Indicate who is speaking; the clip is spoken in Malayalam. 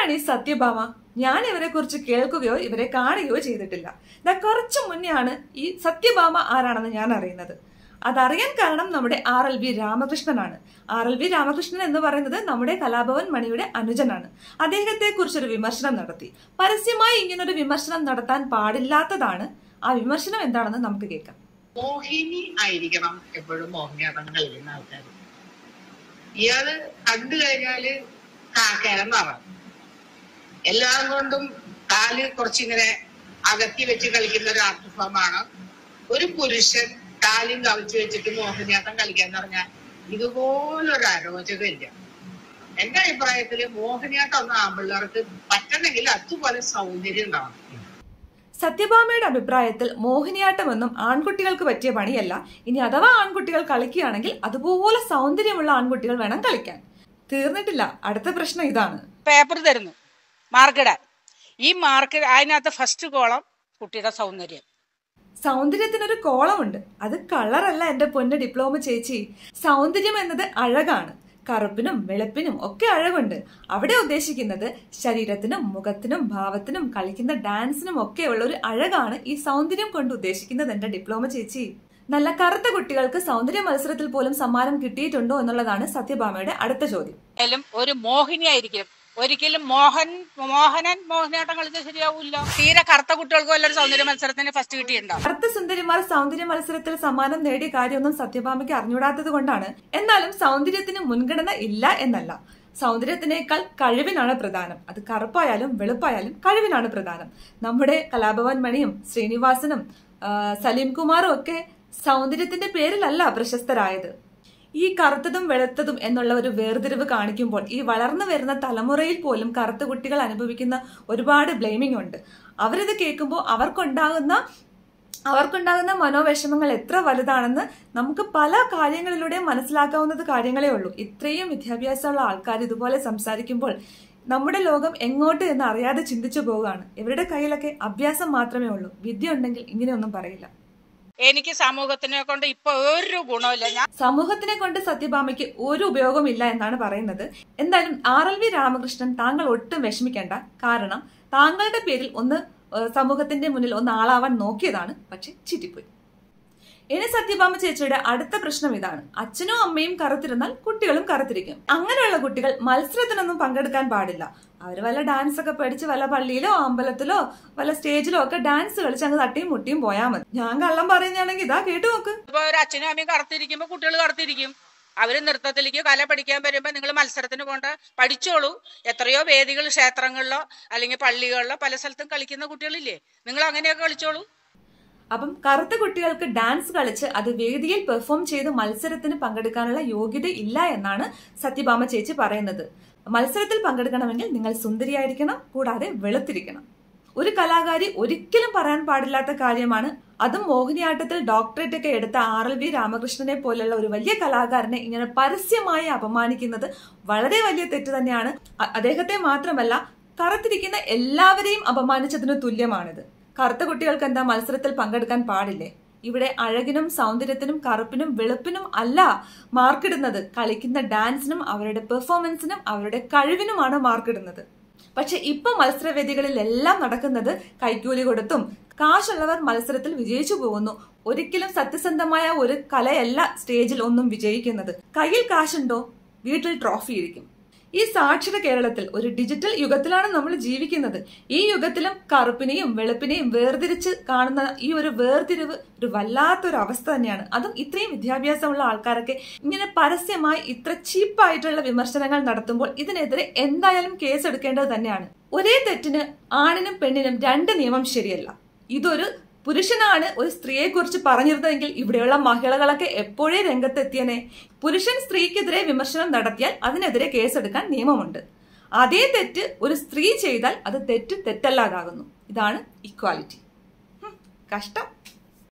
Speaker 1: ആരാണ് ഈ സത്യഭാമ? ഞാൻ ഇവരെ കുറിച്ച് കേൾക്കുകയോ ഇവരെ കാണുകയോ ചെയ്തിട്ടില്ല. കുറച്ചു മുന്നെയാണ് ഈ സത്യഭാമ ആരാണെന്ന് ഞാൻ അറിയുന്നത്. അതറിയാൻ കാരണം നമ്മുടെ RLV രാമകൃഷ്ണനാണ്. RLV രാമകൃഷ്ണൻ എന്ന് പറയുന്നത് നമ്മുടെ കലാഭവൻ മണിയുടെ അനുജനാണ്. അദ്ദേഹത്തെ കുറിച്ചൊരു വിമർശനം നടത്തി. പരസ്യമായി ഇങ്ങനൊരു വിമർശനം നടത്താൻ പാടില്ലാത്തതാണ്. ആ വിമർശനം എന്താണെന്ന് നമുക്ക് കേൾക്കാം.
Speaker 2: മോഹിനി ആയിരിക്കണം എപ്പോഴും മോഹിനിയാട്ടം കളിക്കുന്ന ആൾക്കാർ. ഇയാള് കണ്ടു കഴിഞ്ഞാല് കിഴങ്ങാറാം. എല്ലാം കൊണ്ടും കാല് കുറച്ചിങ്ങനെ അകത്തി വെച്ച് കളിക്കുന്ന ഒരു ആർട്ട് ഫോമാണ്. ഒരു പുരുഷൻ കാലും കവിച്ചു വെച്ചിട്ട് മോഹിനിയാട്ടം കളിക്കാന്ന് പറഞ്ഞാൽ ഇതുപോലൊരു അരോചകമില്ല. എന്റെ അഭിപ്രായത്തില് മോഹിനിയാട്ടം ഒന്നും ആമ്പിള്ളേർക്ക് പറ്റണമെങ്കിൽ അതുപോലെ സൗന്ദര്യം ഉണ്ടാവണം.
Speaker 1: സത്യഭാമയുടെ അഭിപ്രായത്തിൽ മോഹിനിയാട്ടമൊന്നും ആൺകുട്ടികൾക്ക് പറ്റിയ പണിയല്ല. ഇനി അഥവാ ആൺകുട്ടികൾ കളിക്കുകയാണെങ്കിൽ അതുപോലെ സൗന്ദര്യമുള്ള ആൺകുട്ടികൾ വേണം കളിക്കാൻ. തീർന്നിട്ടില്ല, അടുത്ത പ്രശ്നം ഇതാണ്.
Speaker 3: പേപ്പർ തരുന്നു മാർക്കിടാൻ. ഈ മാർക്ക് അതിനകത്ത് ഫസ്റ്റ് കോളം കുട്ടിയുടെ സൗന്ദര്യം.
Speaker 1: സൗന്ദര്യത്തിനൊരു കോളമുണ്ട്. അത് കളറല്ല എന്റെ പൊന്ന് ഡിപ്ലോമ ചേച്ചി. സൗന്ദര്യം എന്നത് അഴകാണ്. കറുപ്പിനും വെളുപ്പിനും ഒക്കെ അഴകുണ്ട്. അവിടെ ഉദ്ദേശിക്കുന്നത് ശരീരത്തിനും മുഖത്തിനും ഭാവത്തിനും കളിക്കുന്ന ഡാൻസിനും ഒക്കെ ഉള്ള ഒരു അഴകാണ് ഈ സൗന്ദര്യം കൊണ്ട് ഉദ്ദേശിക്കുന്നത് എന്റെ ഡിപ്ലോമ ചേച്ചി. നല്ല കറുത്ത കുട്ടികൾക്ക് സൗന്ദര്യ മത്സരത്തിൽ പോലും സമ്മാനം കിട്ടിയിട്ടുണ്ടോ എന്നുള്ളതാണ് സത്യഭാമയുടെ അടുത്ത ചോദ്യം.
Speaker 3: ഒരു മോഹിനി ആയിരിക്കും. ഒരിക്കലും മോഹിനിയാട്ടം കളിച്ചാൽ ശരിയാവൂല. തീരെ കറുത്ത കുട്ടികൾക്ക് വല്ലൊരു സൗന്ദര്യ മത്സരത്തിന് ഫസ്റ്റ് കിട്ടിയിട്ടുണ്ടോ?
Speaker 1: കറുത്ത സുന്ദരിമാർ സൗന്ദര്യ മത്സരത്തിൽ സമ്മാനം നേടിയ കാര്യമൊന്നും സത്യഭാമയ്ക്ക് അറിഞ്ഞൂടാത്തത് കൊണ്ടാണ്. എന്നാലും സൗന്ദര്യത്തിന് മുൻഗണന ഇല്ല എന്നല്ല. സൗന്ദര്യത്തിനേക്കാൾ കഴിവിനാണ് പ്രധാനം. അത് കറുപ്പായാലും വെളുപ്പായാലും കഴിവിനാണ് പ്രധാനം. നമ്മുടെ കലാഭവൻ മണിയും ശ്രീനിവാസനും സലീം കുമാറും ഒക്കെ സൗന്ദര്യത്തിന്റെ പേരിലല്ല പ്രശസ്തരായത്. ഈ കറുത്തതും വെളുത്തതും എന്നുള്ള ഒരു വേർതിരിവ് കാണിക്കുമ്പോൾ ഈ വളർന്നു വരുന്ന തലമുറയിൽ പോലും കറുത്ത കുട്ടികൾ അനുഭവിക്കുന്ന ഒരുപാട് ബ്ലെയിമിംഗ് ഉണ്ട്. അവരിത് കേൾക്കുമ്പോൾ അവർക്കുണ്ടാകുന്ന മനോവിഷമങ്ങൾ എത്ര വലുതാണെന്ന് നമുക്ക് പല കാര്യങ്ങളിലൂടെയും മനസ്സിലാക്കാവുന്നത് കാര്യങ്ങളേ ഉള്ളൂ. ഇത്രയും വിദ്യാഭ്യാസമുള്ള ആൾക്കാർ ഇതുപോലെ സംസാരിക്കുമ്പോൾ നമ്മുടെ ലോകം എങ്ങോട്ട് എന്ന് അറിയാതെ ചിന്തിച്ചു പോവുകയാണ്. ഇവരുടെ കയ്യിലൊക്കെ അഭ്യാസം മാത്രമേ ഉള്ളൂ. വിദ്യ ഉണ്ടെങ്കിൽ ഇങ്ങനെയൊന്നും പറയില്ല.
Speaker 3: എനിക്ക് സമൂഹത്തിനെ കൊണ്ട് ഇപ്പൊ ഒരു ഗുണമില്ല.
Speaker 1: സമൂഹത്തിനെ കൊണ്ട് സത്യഭാമയ്ക്ക് ഒരു ഉപയോഗമില്ല എന്നാണ് പറയുന്നത്. എന്തായാലും RLV രാമകൃഷ്ണൻ, താങ്കൾ ഒട്ടും വിഷമിക്കേണ്ട. കാരണം താങ്കളുടെ പേരിൽ ഒന്ന് സമൂഹത്തിന്റെ മുന്നിൽ ഒന്ന് ആളാവാൻ നോക്കിയതാണ്, പക്ഷെ ചീറ്റിപ്പോയി. ഇനി സത്യഭാമ ചേച്ചിയുടെ അടുത്ത പ്രശ്നം ഇതാണ്. അച്ഛനും അമ്മയും കറുത്തിരുന്നാൽ കുട്ടികളും കറുത്തിരിക്കും. അങ്ങനെയുള്ള കുട്ടികൾ മത്സരത്തിനൊന്നും പങ്കെടുക്കാൻ പാടില്ല. അവര് വല്ല ഡാൻസ് ഒക്കെ പഠിച്ച് വല്ല പള്ളിയിലോ അമ്പലത്തിലോ വല്ല സ്റ്റേജിലോ ഒക്കെ ഡാൻസ് കളിച്ച് അങ്ങ് തട്ടിയും മുട്ടിയും പോയാൽ മതി. ഞാൻ കള്ളം പറയുന്നതാണെങ്കിൽ ഇതാ കേട്ടു നോക്ക്.
Speaker 3: ഇപ്പൊ ഒരു അച്ഛനും അമ്മയും കറുത്തിരിക്കുമ്പോ കുട്ടികൾ കറുത്തിരിക്കും. അവര് നൃത്തത്തിലേക്ക് കല പഠിക്കാൻ വരുമ്പോ നിങ്ങൾ മത്സരത്തിന് കൊണ്ട് പഠിച്ചോളൂ. എത്രയോ വേദികൾ ക്ഷേത്രങ്ങളിലോ അല്ലെങ്കിൽ പള്ളികളിലോ പല സ്ഥലത്തും കളിക്കുന്ന കുട്ടികളില്ലേ, നിങ്ങൾ അങ്ങനെയൊക്കെ കളിച്ചോളൂ.
Speaker 1: അപ്പം കറുത്ത കുട്ടികൾക്ക് ഡാൻസ് കളിച്ച് അത് വേദിയിൽ പെർഫോം ചെയ്ത് മത്സരത്തിന് പങ്കെടുക്കാനുള്ള യോഗ്യത ഇല്ല എന്നാണ് സത്യഭാമ ചേച്ചി പറയുന്നത്. മത്സരത്തിൽ പങ്കെടുക്കണമെങ്കിൽ നിങ്ങൾ സുന്ദരിയായിരിക്കണം, കൂടാതെ വെളുത്തിരിക്കണം. ഒരു കലാകാരി ഒരിക്കലും പറയാൻ പാടില്ലാത്ത കാര്യമാണ്. അതും മോഹിനിയാട്ടത്തിൽ ഡോക്ടറേറ്റ് ഒക്കെ എടുത്ത RLV രാമകൃഷ്ണനെ പോലുള്ള ഒരു വലിയ കലാകാരനെ ഇങ്ങനെ പരസ്യമായി അപമാനിക്കുന്നത് വളരെ വലിയ തെറ്റ് തന്നെയാണ്. അദ്ദേഹത്തെ മാത്രമല്ല, കറുത്തിരിക്കുന്ന എല്ലാവരെയും അപമാനിച്ചതിന് തുല്യമാണിത്. കറുത്ത കുട്ടികൾക്ക് എന്താ മത്സരത്തിൽ പങ്കെടുക്കാൻ പാടില്ലേ? ഇവിടെ അഴകിനും സൗന്ദര്യത്തിനും കറുപ്പിനും വെളുപ്പിനും അല്ല മാർക്കിടുന്നത്. കളിക്കുന്ന ഡാൻസിനും അവരുടെ പെർഫോമൻസിനും അവരുടെ കഴിവിനുമാണ് മാർക്കിടുന്നത്. പക്ഷെ ഇപ്പൊ മത്സരവേദികളിലെല്ലാം നടക്കുന്നത് കൈക്കൂലി കൊടുത്തും കാശുള്ളവർ മത്സരത്തിൽ വിജയിച്ചു പോകുന്നു. ഒരിക്കലും സത്യസന്ധമായ ഒരു കലയല്ല സ്റ്റേജിൽ ഒന്നും വിജയിക്കുന്നത്. കയ്യിൽ കാശുണ്ടോ, വീട്ടിൽ ട്രോഫി ഇരിക്കും. ഈ സാക്ഷര കേരളത്തിൽ ഒരു ഡിജിറ്റൽ യുഗത്തിലാണ് നമ്മൾ ജീവിക്കുന്നത്. ഈ യുഗത്തിലും കറുപ്പിനെയും വെളുപ്പിനെയും വേർതിരിച്ച് കാണുന്ന ഈ ഒരു വേർതിരിവ് ഒരു വല്ലാത്തൊരു അവസ്ഥ തന്നെയാണ്. അതും ഇത്രയും വിദ്യാഭ്യാസമുള്ള ആൾക്കാരൊക്കെ ഇങ്ങനെ പരസ്യമായി ഇത്ര ചീപ്പായിട്ടുള്ള വിമർശനങ്ങൾ നടത്തുമ്പോൾ ഇതിനെതിരെ എന്തായാലും കേസ് എടുക്കേണ്ടത് തന്നെയാണ്. ഒരേ തെറ്റിന് ആണിനും പെണ്ണിനും രണ്ട് നിയമം ശരിയല്ല. ഇതൊരു പുരുഷനാണ് ഒരു സ്ത്രീയെ കുറിച്ച് പറഞ്ഞിരുന്നതെങ്കിൽ ഇവിടെയുള്ള മഹിളകളൊക്കെ എപ്പോഴേ രംഗത്തെത്തിയനെ. പുരുഷൻ സ്ത്രീക്കെതിരെ വിമർശനം നടത്തിയാൽ അതിനെതിരെ കേസെടുക്കാൻ നിയമമുണ്ട്. അതേ തെറ്റ് ഒരു സ്ത്രീ ചെയ്താൽ അത് തെറ്റല്ലാതാകുന്നു. ഇതാണ് ഇക്വാലിറ്റി. കഷ്ടം.